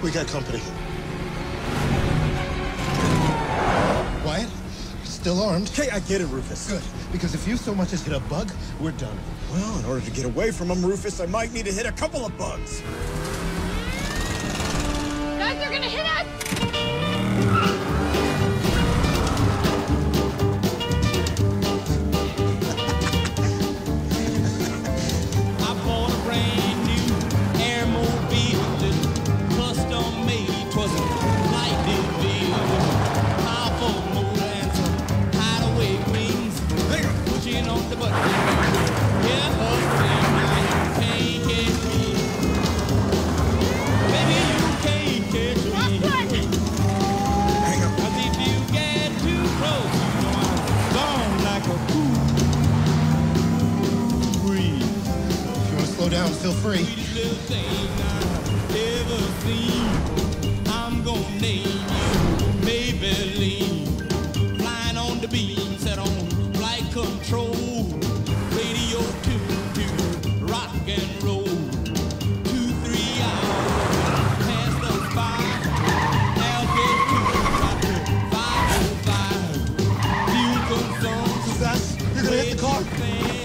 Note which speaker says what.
Speaker 1: We got company. Wyatt? Still armed?
Speaker 2: Okay, I get it, Rufus.
Speaker 1: Good, because if you so much as hit a bug, we're done.
Speaker 2: Well, in order to get away from him, Rufus, I might need to hit a couple of bugs.
Speaker 3: Guys, they're gonna hit us!
Speaker 4: I bought a brand new airmobile, custom made, 'twas a lightning vehicle, powerful motor and some hideaway wings. Pushing on the button, yeah, up and now you can't catch me. Baby, you can't catch me.
Speaker 2: Hang up.
Speaker 4: 'Cause if you get too close, you know I'm gone like a fool. Breathe.
Speaker 1: If you want to slow down, feel free.
Speaker 4: Sweetest little thing I've ever seen. I'm gonna name you Maybelline. Flying on the beam, set on flight control. Radio to rock and roll. 2-3 hours past the spot. Altitude up to 505. Fuel consumption.
Speaker 1: Gus, you're gonna hit the car?